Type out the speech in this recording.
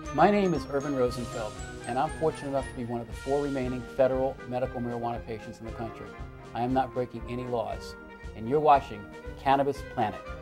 My name is Irvin Rosenfeld, and I'm fortunate enough to be one of the 4 remaining federal medical marijuana patients in the country. I am not breaking any laws, and you're watching Cannabis Planet.